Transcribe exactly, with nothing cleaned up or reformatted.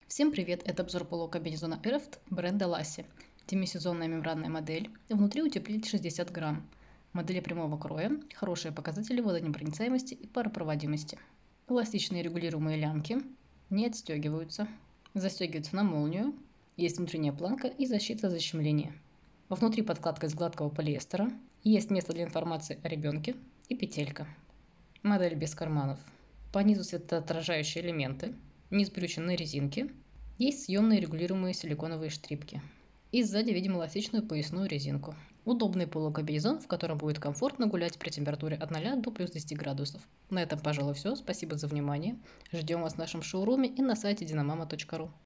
Всем привет! Это обзор полукомбинезона Эрфт бренда Lassie. Демисезонная мембранная модель. Внутри утеплитель шестьдесят грамм. Модели прямого кроя. Хорошие показатели водонепроницаемости и паропроводимости. Эластичные регулируемые лямки. Не отстегиваются. Застегиваются на молнию. Есть внутренняя планка и защита от защемления. Внутри подкладка из гладкого полиэстера. Есть место для информации о ребенке и петелька. Модель без карманов. По низу светоотражающие элементы. Низ брючен на резинке. Есть съемные регулируемые силиконовые штрипки. И сзади видим эластичную поясную резинку. Удобный полукомбинезон, в котором будет комфортно гулять при температуре от ноля до плюс десяти градусов. На этом, пожалуй, все. Спасибо за внимание. Ждем вас в нашем шоуруме и на сайте диномама точка ру.